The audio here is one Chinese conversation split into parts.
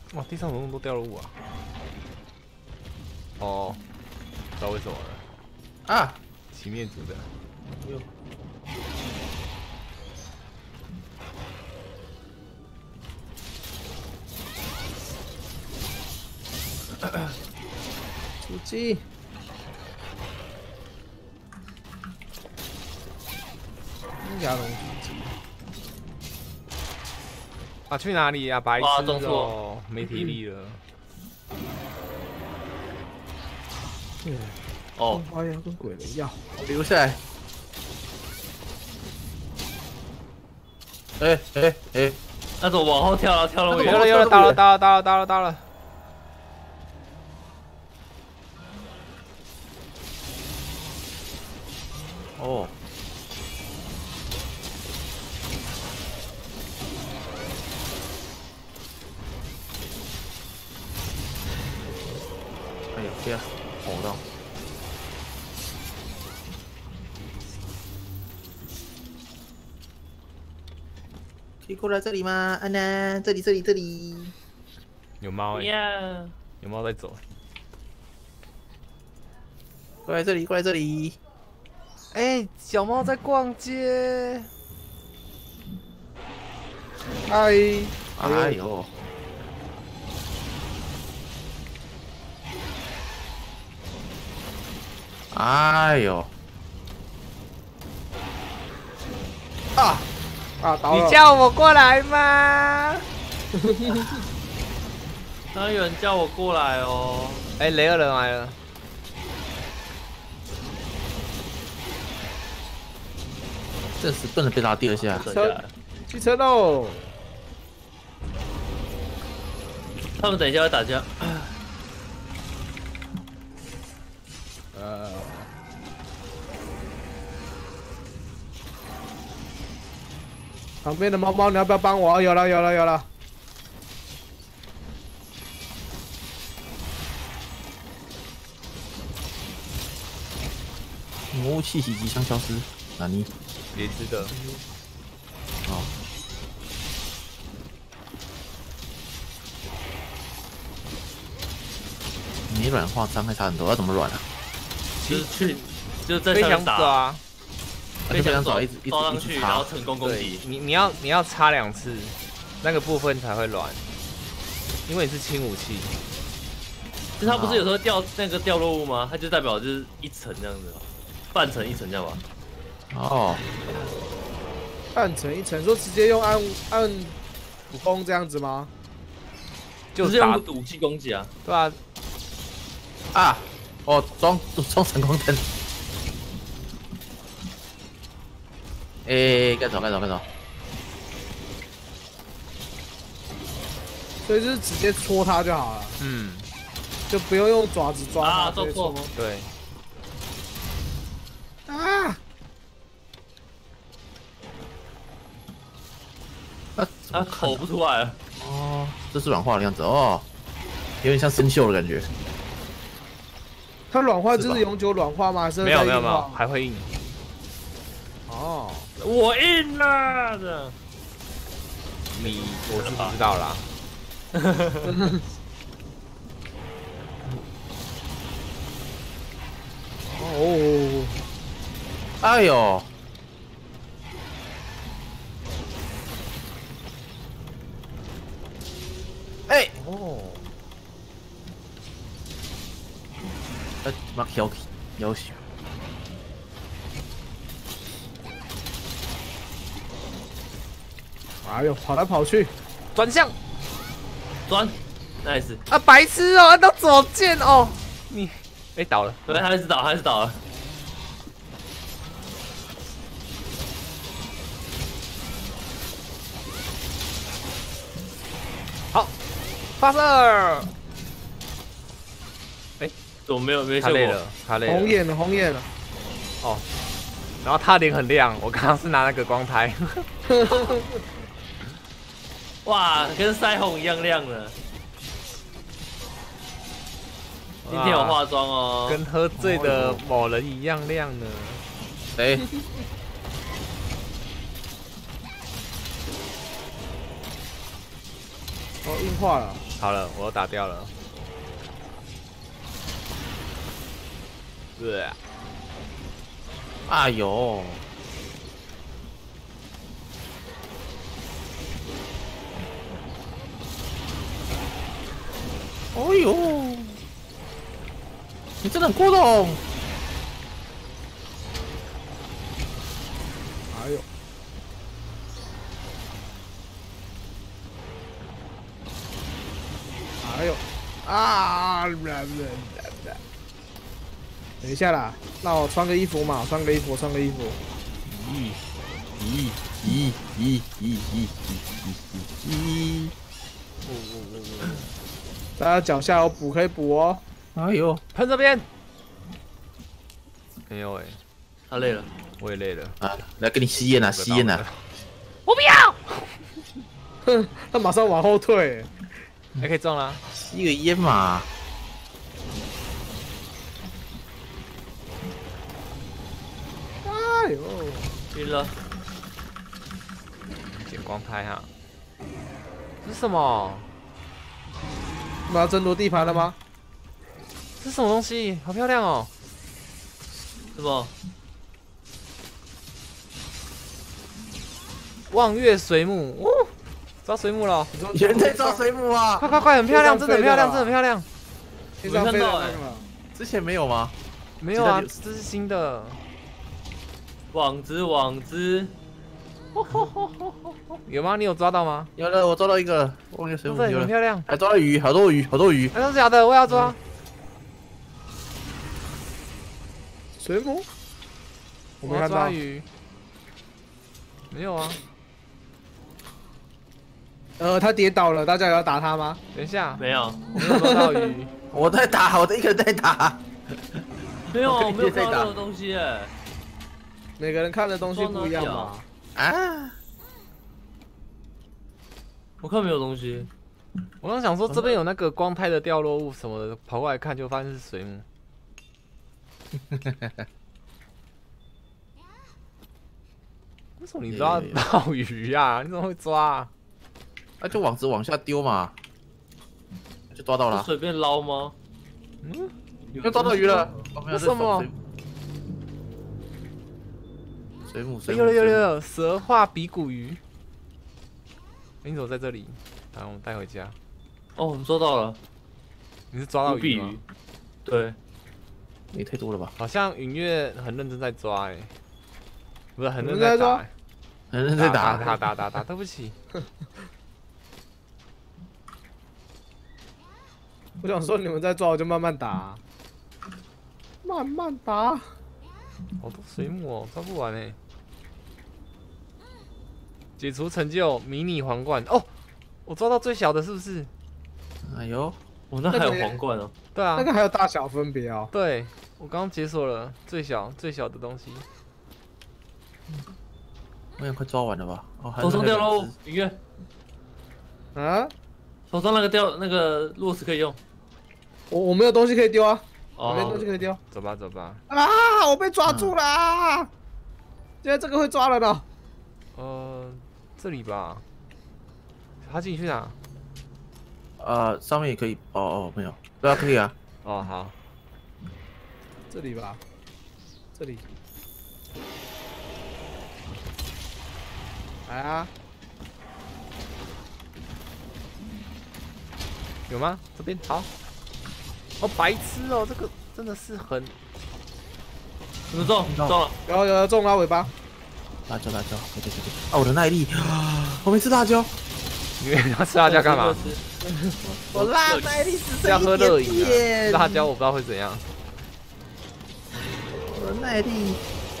哇，地上怎么那么多掉落物啊？哦，不知道为什么了。 啊！ 洗面组的。 哟。出击！亚龙出击。 啊，去哪里呀？白痴哦，没体力了。 哦，花样跟鬼人要，留下来。哎， 那怎么往后跳了？跳那么远？ 有了，到了。 哦。哎呀，对啊，吼到。可以过来这里吗？安南，这里。 有猫哎、 呀， 有猫在走。 过来这里。 哎、小猫在逛街。 嗨，哎呦。哎呦！啊！倒了！ 你叫我过来吗？ 刚刚有人叫我过来哦。 哎、雷尔人来了。 这时不能被打第二下。 去车喽！ 他们等一下会打架。 旁边的猫猫，你要不要帮我？有了。 魔物气息即将消失。哪里？ 别知的。 哦。没软化伤害差很多，要怎么软啊？ 就是在飞翔上面打啊！ 飞翔爪一直抓上去，然后成功攻对击。 你要插2次，那个部分才会软，因为你是轻武器。 就是它不是有时候掉那个掉落物吗？它就代表就是一层这样子，半层一层这样吧。 哦。 半层一层，说直接用按普攻这样子吗？ 就是用武器攻击啊。 对啊。 啊！哦，装闪光灯。哎，该走。 所以就是直接戳它就好了。 嗯。 就不用用爪子抓它。 啊，做错。 对。 啊！ 它吼不出来了。 哦，这是软化的样子哦，有点像生锈的感觉。 它软化就是永久软化吗？还是没有，还会硬。 哦， 我硬了的。 我是不知道啦。 哦， 哎呦！哎， 哦， 妈要死！ 哎呦，跑来跑去， 转向， 转 ，nice 啊，白痴哦，按到左键哦，你，哎，倒了， 对，还是倒了。 好，发射。哎， 怎么没效果？ 他累了， 红眼了。 哦，然后他脸很亮，我刚刚是拿那个光胎。 哇，跟腮红一样亮的。今天有化妆哦， 跟喝醉的某人一样亮呢。 谁？ 哦，硬化了。 好了，我都打掉了。对， 哎呦，哎呦，你真的很过动。 哎呦，哎呦，啊！等一下啦，那我穿个衣服嘛，穿个衣服，穿个衣服。 咦！ 大家脚下有补可以补哦。 哎呦， 喷这边。没有哎， 他累了， 我也累了。 啊，来给你吸烟啊，吸烟啊！ 我不要。 哼，他马上往后退。 还可以中啦。 吸个烟嘛。 哎呦， 晕了， 点光拍哈。这是什么？ 你们要争夺地盘了吗？ 这是什么东西？好漂亮哦！ 什么？ 望月水母，哦，抓水母了！ 有人在抓水母啊！ 快快快，很漂亮，真的很漂亮，真的很漂亮。 天上飞的那个了。 之前没有吗？ 没有啊，这是新的。 网子， 有吗？你有抓到吗？ 有了，我抓到一个，望月水母对， 有了， 很漂亮。 还抓到鱼，好多鱼，好多鱼。 真的假的？我要抓。 水母？我我要没看到。 抓鱼。没有啊。 他跌倒了，大家有要打他吗？ 等一下， 没有， 我没有抓到鱼。 我在打，我一个人在打。 没有， 我跟你我没有在打看到任何东西哎。 每个人看的东西不一样嘛。 啊！ 我看没有东西， 我刚想说这边有那个光拍的掉落物什么的，跑过来看就发现是水母。为什么你抓到鱼啊？你怎么会抓啊？ 那就网子往下丢嘛，就抓到了。 随便捞吗？ 嗯， 又抓到鱼了。 为什么？ 水母， 有蛇化比骨鱼。你怎么在这里？好，我们带回家。 哦，我们抓到了， 你是抓到鱼吗？ 对， 也太多了吧？ 好像允月很认真在抓哎，不是很认真在打， 很认真在打。 打，对不起。 我想说你们在抓，我就慢慢打。慢慢打。 好多水母哦，抓不完哎。解除成就迷你皇冠哦，我抓到最小的是不是？ 哎呦， 我那还有皇冠哦。 对啊， 那个还有大小分别哦。 对，我刚刚解锁了最小的东西。 我想快抓完了吧？哦， 手上掉喽，音乐。 啊？ 手上那个落石可以用。 我没有东西可以丢啊，我没哦东西可以丢。 走吧。 啊！我被抓住啦！现在这个会抓人了。 这里吧。他进去哪？ 上面也可以。哦，没有。对啊，可以啊。 哦，好。 这里吧，这里。来啊！ 有吗？这边好。哦，白痴哦，这个真的是很。 怎么中了？ 有中了尾巴。 辣椒，对。啊，我的耐力，我没吃辣椒。 你要吃辣椒干嘛？ 我辣耐力只是要喝热饮点啊。辣椒我不知道会怎样。 我的耐力。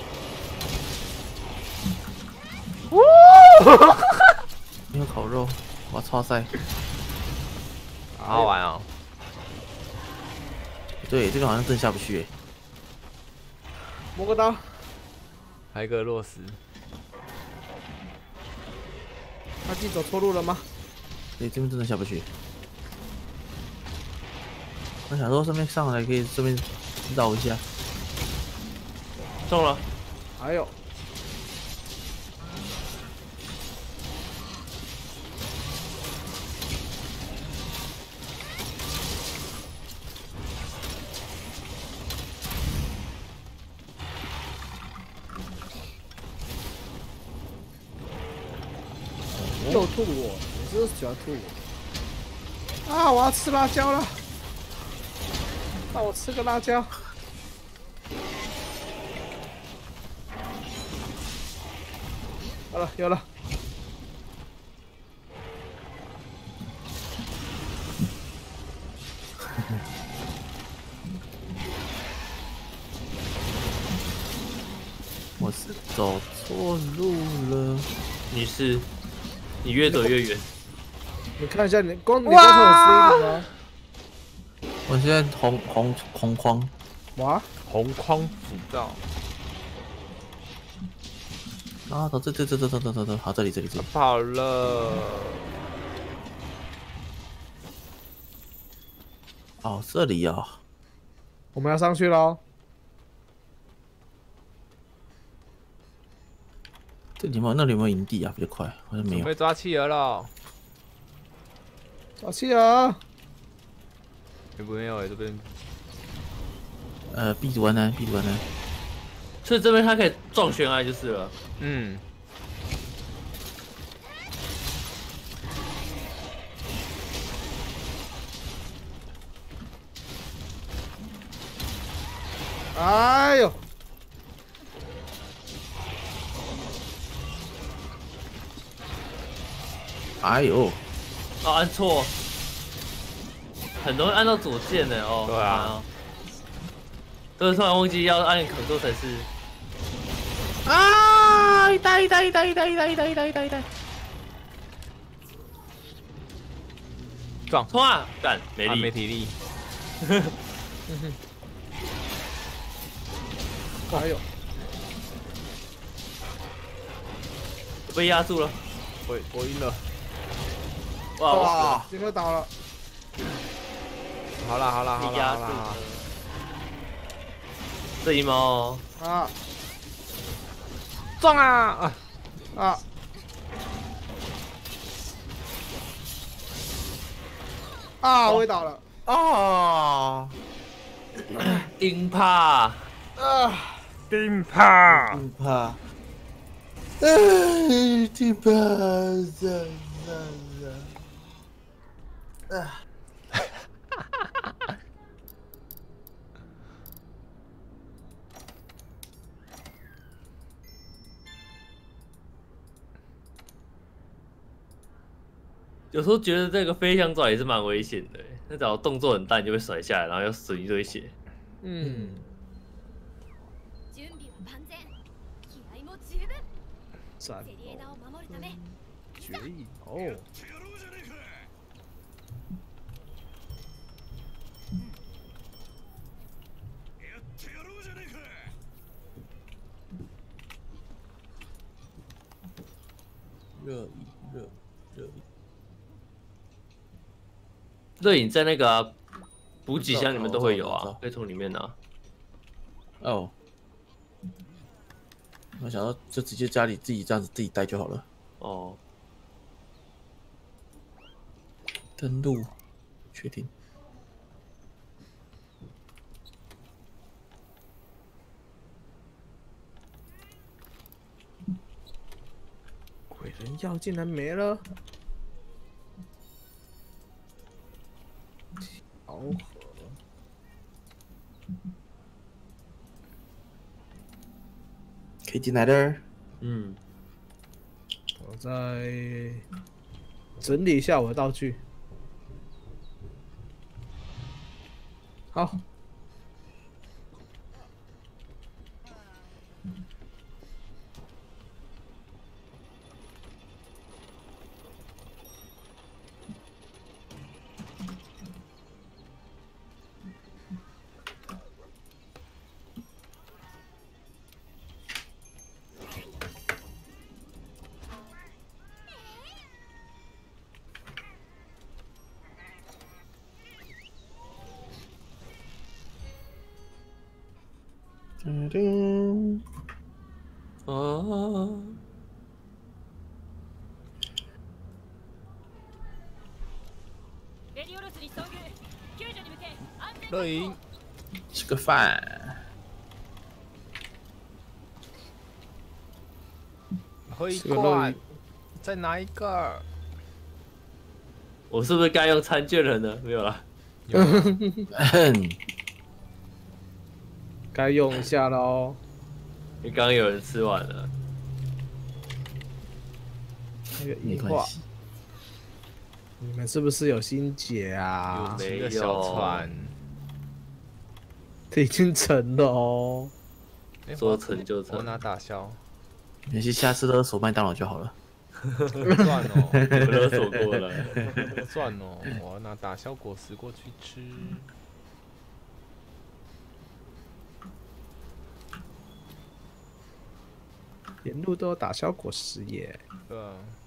没有烤肉，我超赛。 好好玩哦。 对，这个好像真下不去。 摸个刀。 还有一个落石。 他自己走错路了吗？ 对，这边真的下不去。我想说顺便上来可以顺便绕一下。 中了。 还有。 又吐我，每次都喜欢吐我。啊！我要吃辣椒了，让我吃个辣椒。好了，有了。 我是走错路了。 你越走越远。 你看一下你光头有 C 吗？ 我现在红框， 哇！ 红框辅照， 啊，走，好，这里， 跑了。 哦，这里啊， 我们要上去喽。 这里有没有？那里有没有营地啊？比较快，好像没有。 准备抓企鹅了。 找企鹅。 有没有？这边闭关呢？ 所以这边它可以撞悬崖就是了。 嗯， 哎呦！ 哎呦， 哦，按错，很容易按到左键的哦。 对啊， 都是突然忘记要按Ctrl才是。 啊！一代， 撞冲啊！干，没啊， 力， 没体力。 哎呦！ 被压住了。 我赢了。 哇！ 杰克倒了。 好啦， 被压住了。这一猫啊！ 撞啊！ 啊！啊！我也倒了。 啊！ 硬怕。 钉耙。 怕。钉耙， 有时候觉得这个飞翔爪也是蛮危险的，那只要动作很大，你就会甩下来，然后要损一堆血。 嗯。闪决议哦。 热饮在那个补给箱里面都会有啊，可以从里面拿。 哦，我想到就直接家里自己这样子自己带就好了。 哦， 登录，确定。 鬼人药竟然没了。调和。 可以进来的。 嗯， 我再整理一下我的道具。好。 乐营吃个饭， 喝一吃个乐罐饮。 再拿一个。 我是不是该用餐券了呢？没有啦， 有吗该用一下喽。 因为刚刚有人吃完了。 那个异化， 没关系。 你们是不是有心结啊？ 有没一个小船。 这已经成了哦。 说成就成我拿打消。 没关系，下次勒索麦当劳就好了。 算哦， 我勒索过了。 算哦，我要拿打消果实过去吃。 沿路都有打消果实耶。 对啊。